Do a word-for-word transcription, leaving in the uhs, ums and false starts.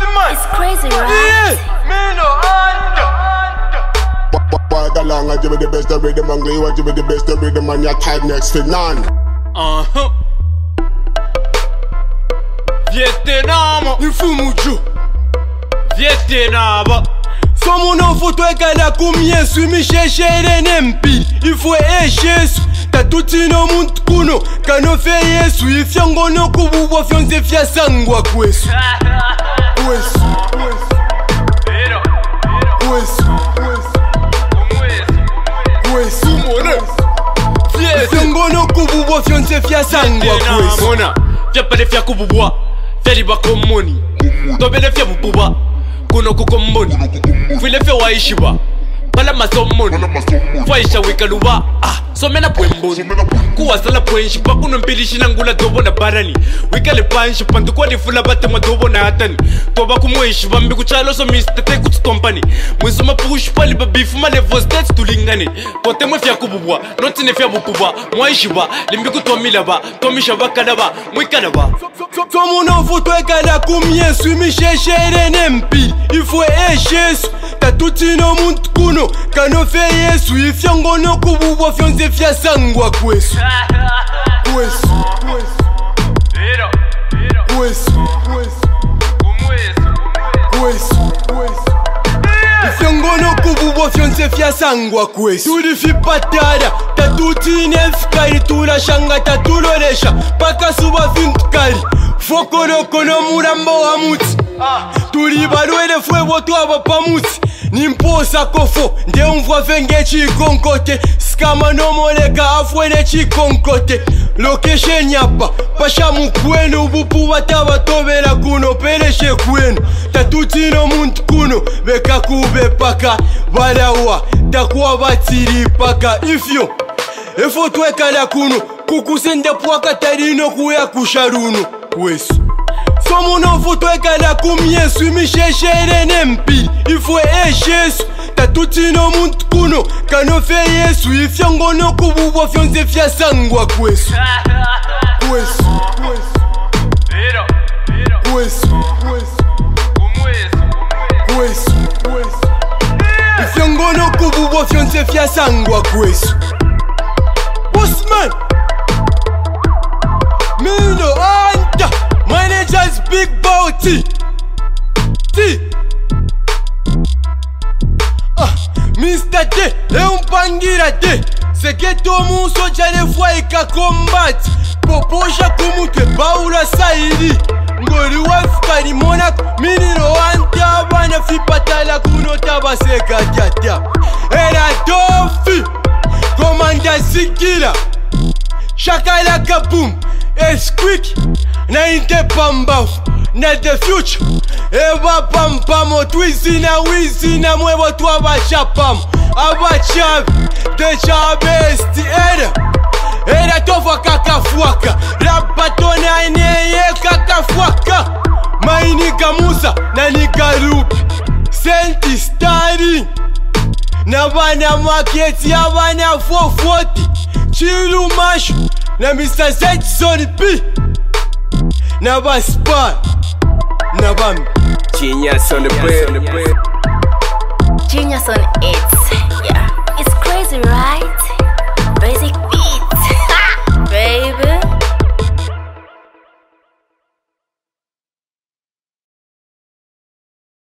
man. It's crazy, right? Yeah. Me no under. Along, I give it the best of rhythm, and you give it the best of rhythm, and your time next to none. Uh huh. Vietenama, Imfumu, Vietenama. Somo non foto ekala kumyesu imisheshere nempi ifwe eshesu tatutino muntu kuno kanofe yesu ifyangono kububwa fyonze fyasangwa kwesu kwesu kwesu kwesu ifyangono kububwa fyonze fyasangwa kwesu mona fyapale fyakububwa fyaliba komoni tobele fyabububwa kuno kukomboni file fe waishiba pala masomoni faisha wikaluba ah somena pwemboni kuwasala pwenshipa kuno mpilishi nangula dobo na barani wikale panshipa ndukwani fula bate madobo na hatani toba kumwenshiba mbi kuchalo so mistete kututompani mwiso mapushpa liba bifu malevo stats tulingani pote mwe fya kububwa notine fya bupubwa mwaishiba limbi kutomila ba tomishaba kadaba mwikalaba somo no foto ekala kumyesu imisheshere nempi ifwe eshesu tatutino muntu kuno kanofe yesu ifyangono kububwa fyonze fyasangwa kwesu kwesu kwesu kwesu ifyangono kububwa fyonze fyasangwa kwesu tulifipatara tatutine fikari tulashanga tatulolesha paka suba fintukari fokorokono murambo wa muti tuli balwele fwebo twaba pamuti nimposa kofo nde umvwa venge chikonkote skama nomoleka afwele chikonkote location yapa pasha mukwenu bupu bataba tobela kuno peleshe kwenu tatutino muntu kuno beka kube paka balawa takuwa batiri paka ifyo efo twekala kuno kukusende pwaka tarino kuya kusharuno kwesu somo no foto ekala kumyesu imisheshere nempi ifwe eshesu tatutino muntu kuno kanofe yesu ifyangono kububwa fyonze fyasangwa kwesu kwesu kwesu kwesu ifyangono kububwa fyonze fyasangwa kwesu Bossman Mino anta Manager's big bounty T Ah, Mister D Leumpangira D Seketo muso jane fwa ika kombati Poposha kumutwe baula saidi Ngoli wafukari monako Minino anta abana fipatala kuno tabaseka jata Era dofi Komanda Zigila Shakala kaboom It's quick Na inte pambafu Na the future Eba pampamo Twizi na wizi na mwevo tu abachapamo Abachavi Decha besti Era Era tofa kakafuaka Rapatona ineye kakafuaka Mainiga Musa Na niga Rupi Senti starring Na bana maketi ya bana four forty Chilu mashu Na Mister Zedson P Na ba Spy Na bambi Genius on the bread. Genius on it. Yeah, it's crazy, right?